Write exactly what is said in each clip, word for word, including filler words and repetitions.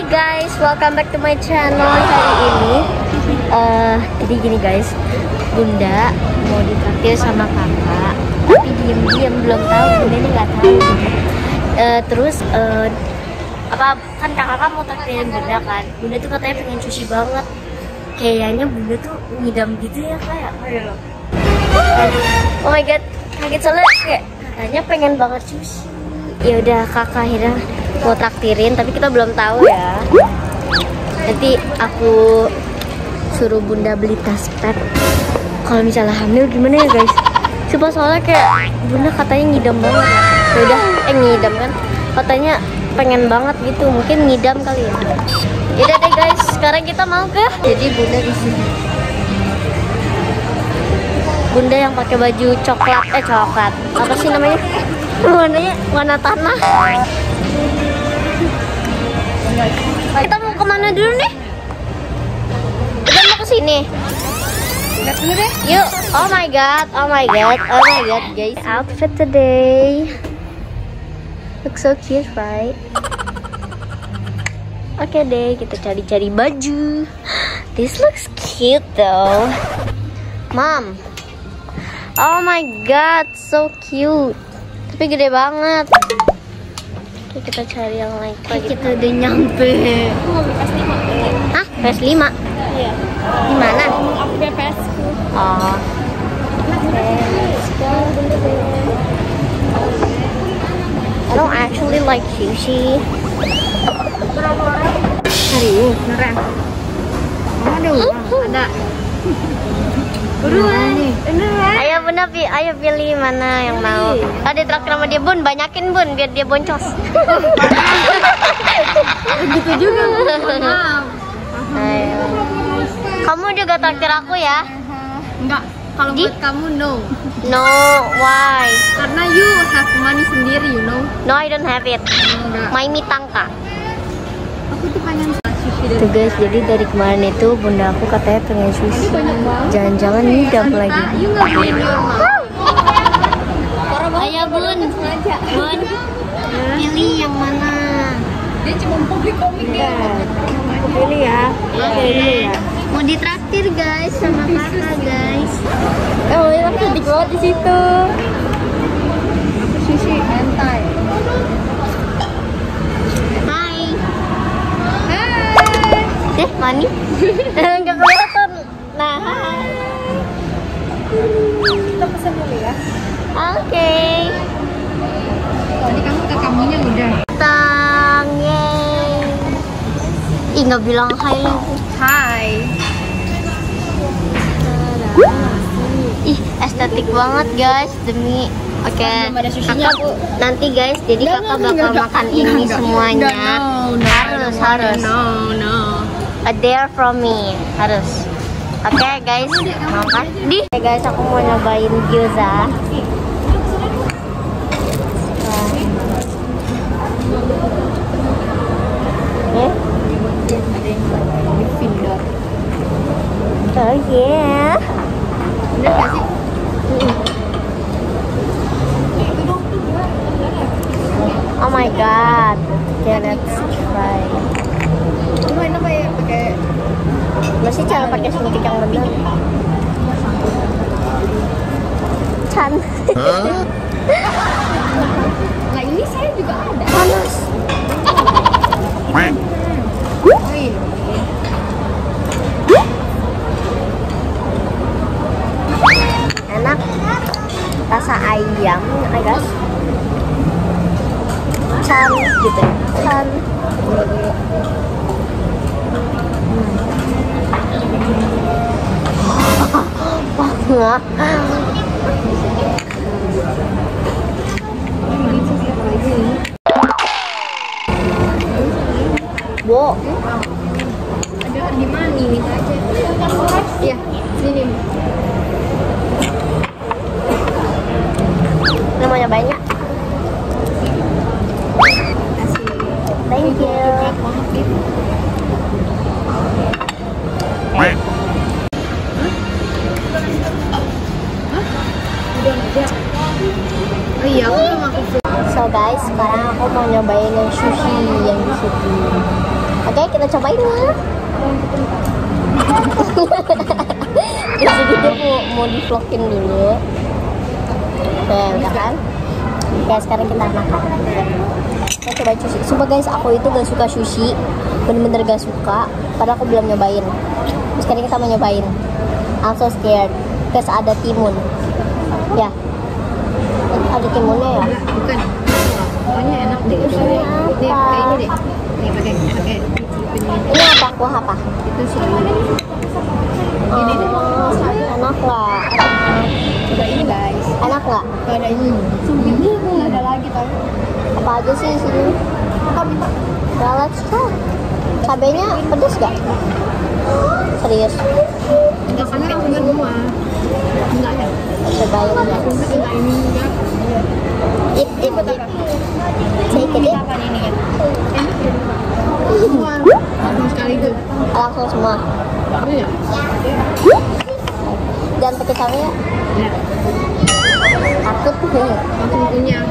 guys, welcome back to my channel. Hari ini uh, jadi gini guys, Bunda mau ditraktir sama kakak, tapi diem-diem belum tahu, Bunda ini nggak tahu. Uh, terus uh, apa kan kakak kan mau traktirin Bunda kan, Bunda tuh katanya pengen sushi banget. Kayaknya Bunda tuh ngidam gitu ya kayak. Oh my god, kaget soalnya kayak katanya pengen banget sushi. Ya udah kakak akhirnya mau traktirin, tapi kita belum tahu ya. Nanti aku suruh Bunda beli tas pet. Kalau misalnya hamil gimana ya guys? Coba soalnya kayak Bunda katanya ngidam banget. Ya udah, eh ngidam kan? Katanya pengen banget gitu, mungkin ngidam kali ya. Yaudah deh guys, sekarang kita mau ke. Jadi Bunda di sini. Bunda yang pakai baju coklat, eh coklat. Apa sih namanya? Warnanya warna tanah. Kita mau kemana dulu nih? Kita mau ke sini. Yuk. Oh my god, oh my god, oh my god, guys. Outfit today looks so cute, right? Oke okay deh, kita cari-cari baju. This looks cute though, Mom. Oh my god, so cute. Tapi gede banget. Oke, kita cari yang lain. Oke, kita udah nyampe. Aku mau beli P S lima. Hah? P S lima? Iya. Di mana? Mau upgrade P S ku. Oh. Oke, let's go. I don't actually like sushi. Hari ini beneran. Oh, ada uang. Ada. Buruan nih. Beneran. Ayo Bunda, ayo pilih mana yang mau. Oh, ditraktir sama dia Bun, banyakin Bun biar dia boncos. Gitu juga Bun. Maaf. Ayo. Kamu juga traktir aku ya? Enggak. Kalau buat kamu no. No, why? Karena you have money sendiri, you know. No, I don't have it. Enggak. Maimi tangka. Aku tuh pengen sushi dari. Tuh guys, jadi dari kemarin itu Bunda aku katanya pengen sushi. Jangan-jangan ngidam lagi. You nggak beli normal. Ayo Bun, Bun, pilih yang mana? Dia cuma publik komik ya. Pilih ya. Pilih ya. Mau ditraktir guys sama kakak guys. Oh, yang cantik banget di situ. Sushi hentai. Hai. Hai. Eh, Mani? Enggak kelihatan. Nah, hai. Kita pesan dulu ya. Oke. Okay. Tadi kamu ke kamunya udah. Tang, yeay. Ih, nggak bilang hai lagi. Hai. Ih, estetik banget guys, demi. Oke, okay. Kakak nanti guys, jadi Nggak, kakak nggak, bakal nggak, makan nggak, ini nggak, semuanya. nggak, no, no, harus, no, harus. No, no. A dare from me, harus. Oke okay, guys, mau kan? Di. Oke okay, guys, aku mau nyobain gyoza. Eh? Oh yeah. Bener gak sih? Oh my god. Okay, let's try. Lu main apa ya? Pakai Masih cara pakai suntik yang benar. Chan. Nah ini saya juga ada. Panas. Oh iya. Enak. Rasa ayam, I guess. Chan gitu. Chan. Wah. Bo. Ada di mana ini aja? Iya, sini. Namanya banyak. Thank you. Oh iya, aku belum aku. So guys, sekarang aku mau nyobain yang sushi yang di situ. Oke? Okay? kita cobain ya. Jadi dia mau, mau di vlogin dulu. Oke, udah kan? Oke, sekarang kita makan. Kita coba sushi. Sumpah guys, aku itu gak suka sushi. Bener-bener gak suka. Padahal aku belum nyobain. Terus sekarang kita mau nyobain. I'm so scared. Guys, ada timun. Ya. Ada timunnya ya? Bukan. Pokoknya enak deh. Nih, kayak ini deh. Nih, pakai pakai ini apa? Kuah apa? itu sih. Ini deh. Oh, enak nggak? Coba ini guys. Enak nggak? Gak ada ini. Ini nggak ada lagi tau. Apa aja sih di sini? Nah, let's try. Cabenya pedes gak? Serius? Enggak sampai semua. Enggak ya. Cobain ya. Enggak ini enggak. Ip, ip, ip. Take it, ip. Ini ya. Semua. Langsung sekaligus. Langsung semua. Iya. Jangan pakai cabenya. Ya. Takut nih. Langsung punya.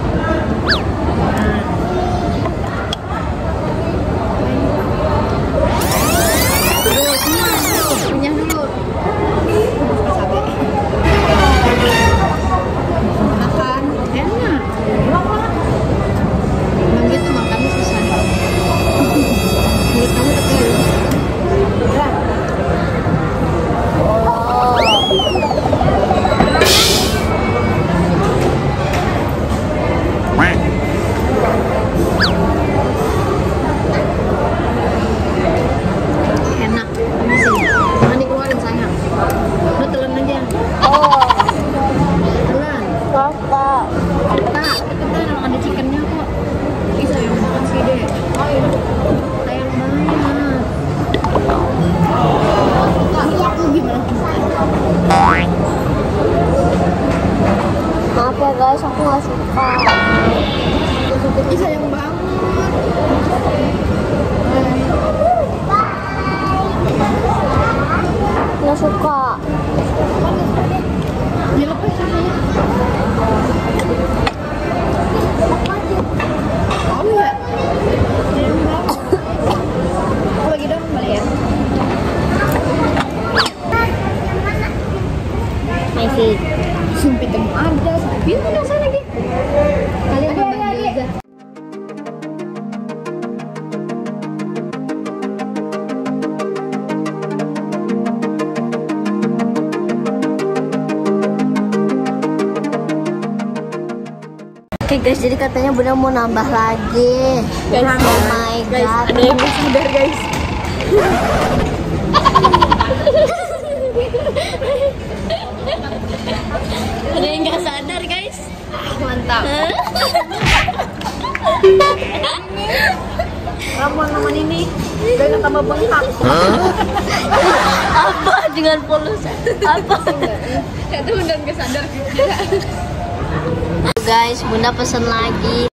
Punya dulu. Cabai. Makan enak. Emang gitu makannya susah. Mulut kamu kecil. Enak. Jangan dikeluarin sayang. Lu telan aja. Oh, Telan. kakak. Tak, itu kan ada chickennya kok. Ih sayang banget sih deh. Sayang banget. Aku gimana? Maaf ya guys, aku nggak suka. Ih sayang banget. Nggak suka. Ya lepas sayang. Oh ya. Sayang banget. Aku lagi dong balik ya. Masih. Sumpit kamu ada. Pintu udah sana lagi. Kalian nambah juga. Oke guys, jadi katanya Bunda mau nambah lagi. Guys, Oh my guys, god. ada yang sadar guys. Ada yang nggak sadar guys. Mantap. Ramuan-ramuan ini gak tambah bengkak. Apa dengan polusi? Apa? Itu udah nggak sadar. Guys, Bunda pesen lagi.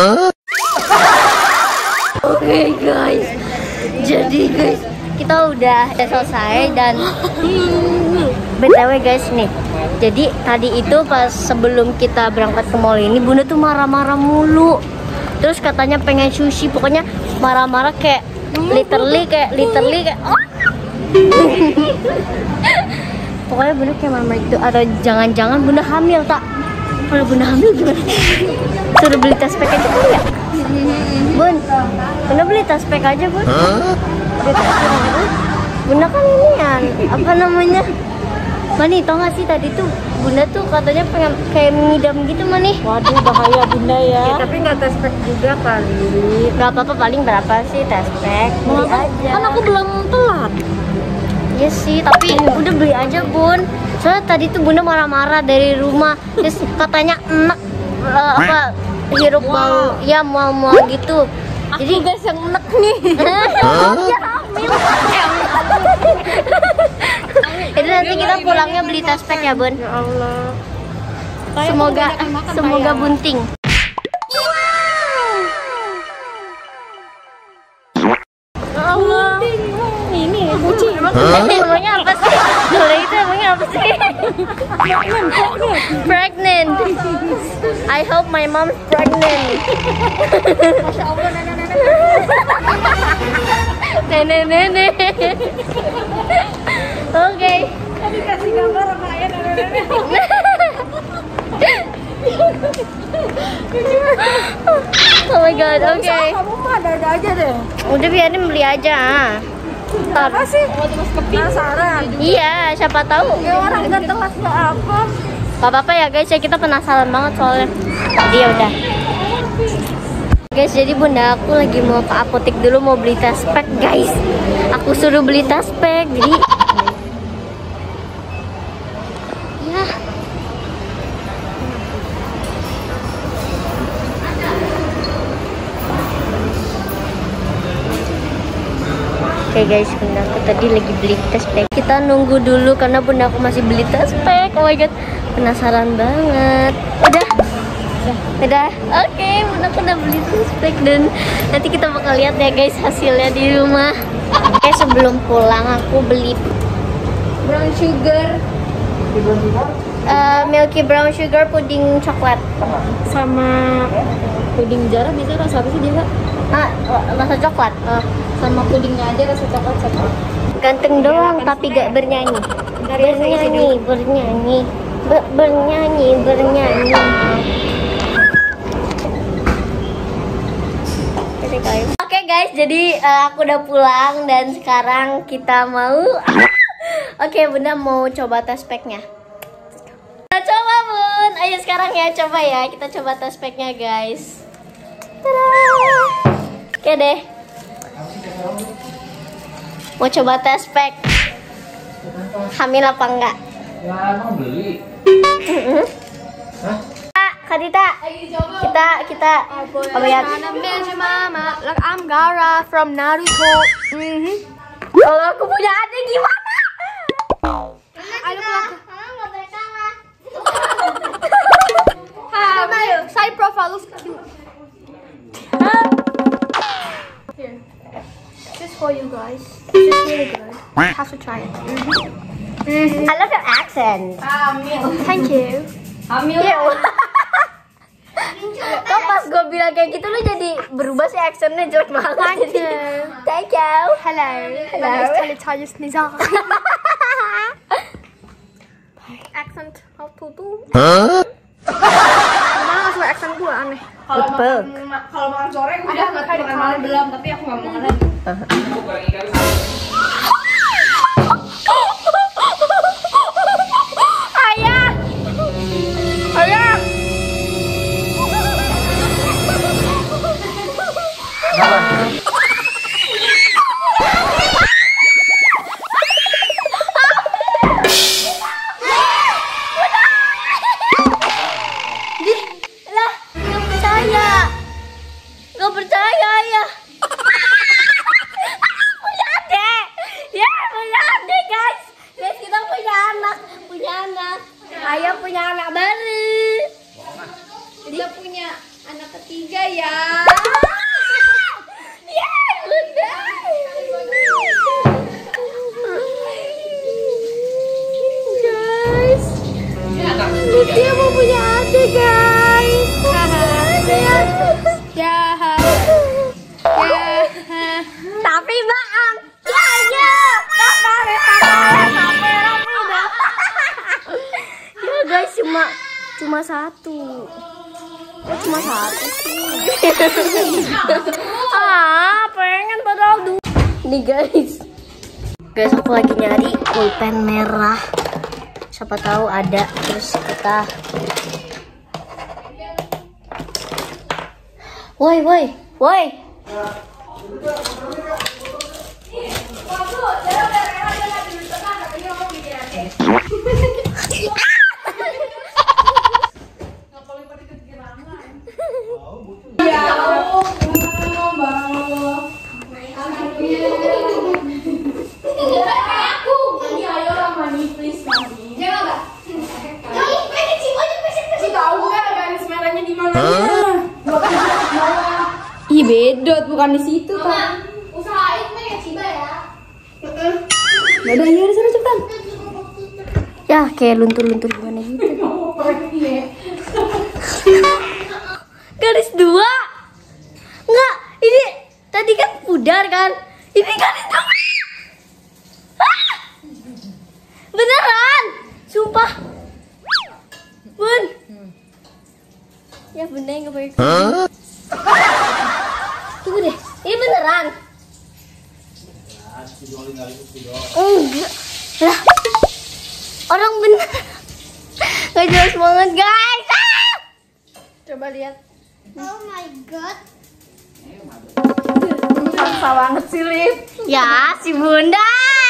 Oke okay, guys, jadi guys kita udah selesai dan B T W guys nih. Jadi tadi itu pas sebelum kita berangkat ke mall ini Bunda tuh marah-marah mulu. Terus katanya pengen sushi, pokoknya marah-marah kayak literally kayak literally kayak oh. Pokoknya Bunda kayak marah-marah itu. Atau jangan-jangan Bunda hamil tak? Kalau Bunda hamil gimana? Suruh beli tas pack aja kali ya? Bun, Bunda beli tas pack aja Bun. Beli tas pack aja. Bunda kan ini kan, apa namanya? Mani, tau gak sih tadi tuh Bunda tuh katanya pengen kayak mengidam gitu Mani. Waduh bahaya Bunda ya. Ya tapi nggak tes pack juga kali. Gak apa-apa, paling berapa sih tes pack? Beli aja. Kan aku belum telat. Iya sih, tapi udah beli aja Bun. Soalnya tadi tuh Bunda marah-marah dari rumah. Terus katanya enak uh, apa hirup bau ya mual-mual gitu. Jadi Aku guys yang enek nih. ya hamil. Itu nanti kita pulangnya beli tas pack ya Bun. Ya Allah. Semoga semoga bunting. Ya Allah. Ini kucing. Emangnya apa sih? Kalau itu emangnya apa sih? Pregnant. I hope my mom's pregnant. Masya Allah nenek-nenek. nenek-nenek. Oke. Tadi kasih gambar sama ayah nenek-nenek. Oh my god, oke. Okay. Kamu mah ada-ada aja deh. Udah biarin beli aja. Apa sih? Penasaran. Iya, siapa tahu. Ya orang ganteng lah apa? Gak apa-apa ya guys, ya kita penasaran banget soalnya. Jadi ya udah. Guys, jadi bunda aku lagi mau ke apotek dulu mau beli tes pack guys. Aku suruh beli tes pack, jadi ya. Oke guys, bunda aku tadi lagi beli tes pack. Kita nunggu dulu karena bunda aku masih beli tes pack. Oh my god, penasaran banget. Udah. Udah, oke, okay, bunda aku udah beli tes pack dan nanti kita bakal lihat ya guys hasilnya di rumah. Oke, okay, sebelum pulang aku beli brown sugar, uh, milky brown sugar puding coklat sama Puding Zara bisa rasa apa sih dia? ah rasa coklat. Uh, sama pudingnya aja rasa coklat sama. Ganteng doang tapi gak bernyanyi. Bernyanyi, bernyanyi, Ber bernyanyi, bernyanyi. Oke okay guys, jadi uh, aku udah pulang dan sekarang kita mau oke okay, bunda mau coba tes packnya. Kita coba bun, ayo sekarang ya coba ya, kita coba tes packnya guys. Oke okay deh, mau coba tes pack hamil apa enggak? Ya mau beli. Hah? Kak Dita, kita kita apa ya? Mama, like I'm Gaara from Naruto. Mhm. Kalau aku punya adik gimana? Ada pelak. Hai, saya profile lu. Here. Just for you guys. It's just really good. Have to try it. I love your accent. Thank you. Hamil. Kok pas gue bilang kayak gitu lu jadi berubah sih accentnya jelek banget. Thank you. Thank you. Hello. Hello. Teletubbies Nizar. Accent how to do? Hah? Gimana nggak suka accent gue aneh. Kalau makan kalau makan sore udah nggak makan malam belum, tapi aku nggak mau makan lagi. Ayah. Ayah. Lah, nggak percaya. Nggak percaya ya. Punya adik. Ya, punya adik guys. Guys, kita punya anak, punya anak. Ayah punya anak baru. Dia punya anak ketiga ya. Ya, bunda. Guys, dia mau punya adik guys. Ya. Tapi maaf. Ya, ya. Ya guys, cuma cuma satu. Kok cuma satu sih? Ah, pengen padahal dua. Nih guys. Guys, aku lagi nyari pulpen merah. Siapa tahu ada. Terus kita Woi, woi, woi. Ih, bedot bukan di situ kan. Usahain mah ya Ciba ya. Udah ya di sana cepetan. Ya, kayak luntur-luntur gimana gitu. Garis dua. Enggak, ini tadi kan pudar kan. Ini kan itu. Ah! Beneran, sumpah. Bun. Ya bunda yang nggak baik. Tunggu deh, ini beneran. Enggak. Lah. Orang bener. Gak jelas banget guys. Ah! Coba lihat. Oh my god. Maksa banget sih, Lip. Ya si bunda.